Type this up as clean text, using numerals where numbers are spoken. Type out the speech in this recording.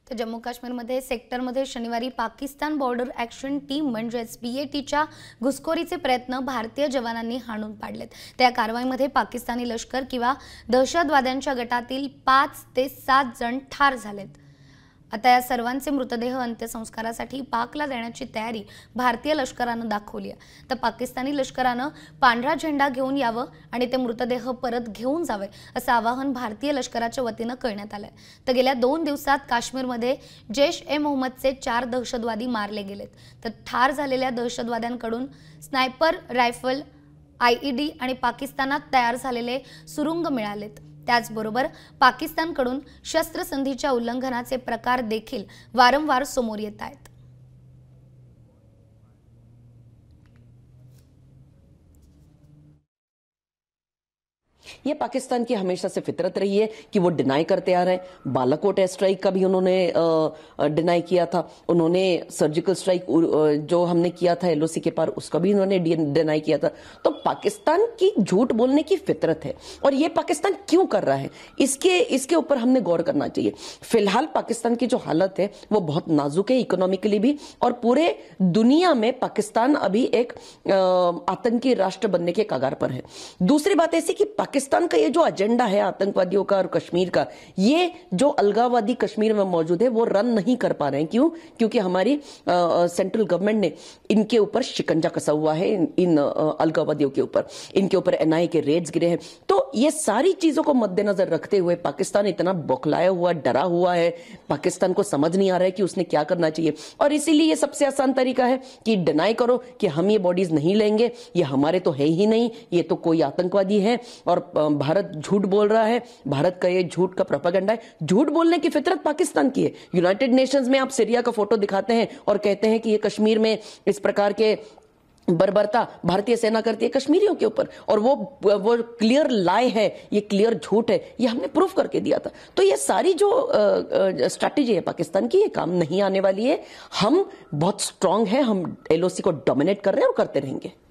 तर जम्मू काश्मीरमध्ये सेक्टरमध्ये शनिवारी पाकिस्तान बॉर्डर ॲक्शन टीम म्हणजेच PATच्या घुसखोरीचे प्रयत्न भारतीय जवानांनी हाणून पाडलेत। त्या कारवाईमध्ये पाकिस्तानी लष्कर किंवा दहशतवाद्यांच्या गटातील 5 ते 7 जण ठार झालेत। आता या सर्वांचे मृतदेह अंत्यसंस्कारासाठी पाकला देण्याची तयारी भारतीय लष्कराने दाखवली आहे। तर पाकिस्तानी लष्कराने पांढरा झेंडा घेऊन यावं आणि ते मृतदेह परत घेऊन जावे असं आवाहन भारतीय लष्कराच्या वतीने करण्यात आलंय। तर गेल्या 2 दिवसात काश्मीरमध्ये जैश-ए-मोहम्मदचे 4 दहशतवादी मारले गेलेत। तर ठार झालेल्या दहशतवाद्यांकडून स्नायपर रायफल, IED आणि पाकिस्तानात तयार झालेले सुरुंग मिळालेत। त्याचबरोबर पाकिस्तानकडून शस्त्रसंधीच्या उल्लंघनाचे प्रकार देखील वारंवार समोर येत आहेत। ये पाकिस्तान की हमेशा से फितरत रही है कि वो डिनाई करते आ रहे हैं। बालाकोट एयर स्ट्राइक का भी उन्होंने डिनाई किया था। उन्होंने सर्जिकल स्ट्राइक जो हमने किया था LOC के पार, उसका भी उन्होंने डिनाई किया था। तो पाकिस्तान की झूठ बोलने की फितरत है और ये पाकिस्तान क्यों कर रहा है इसके ऊपर हमने गौर करना चाहिए। फिलहाल पाकिस्तान की जो हालत है वो बहुत नाजुक है, इकोनॉमिकली भी, और पूरे दुनिया में पाकिस्तान अभी एक आतंकी राष्ट्र बनने के कगार पर है। दूसरी बात ऐसी कि पाकिस्तान का ये जो एजेंडा है आतंकवादियों का और कश्मीर का, ये जो अलगाववादी कश्मीर में मौजूद है वो रन नहीं कर पा रहे हैं। क्यों? क्योंकि हमारी सेंट्रल गवर्नमेंट ने इनके ऊपर शिकंजा कसा हुआ है, इन अलगाववादियों के ऊपर, इनके ऊपर NIA के रेड्स गिरे हैं। तो ये सारी चीजों को मद्देनजर रखते हुए पाकिस्तान इतना बौखलाया हुआ, डरा हुआ है। पाकिस्तान को समझ नहीं आ रहा है कि उसने क्या करना चाहिए, और इसीलिए ये सबसे आसान तरीका है कि डिनाई करो कि हम ये बॉडीज नहीं लेंगे, ये हमारे तो है ही नहीं, ये तो कोई आतंकवादी है और भारत झूठ बोल रहा है। भारत का ये झूठ का प्रोपेगेंडा है। झूठ बोलने की फितरत पाकिस्तान की है। यूनाइटेड नेशंस में आप सीरिया का फोटो दिखाते हैं और कहते हैं कि ये कश्मीर में इस प्रकार के बर्बरता भारतीय सेना करती है कश्मीरियों के ऊपर, और वो क्लियर लाई है, ये क्लियर झूठ है, ये हमने प्रूफ करके दिया था। तो ये सारी जो स्ट्रैटेजी है पाकिस्तान की, ये काम नहीं आने वाली है। हम बहुत स्ट्रांग हैं, हम LOC को डोमिनेट कर रहे हैं और करते रहेंगे।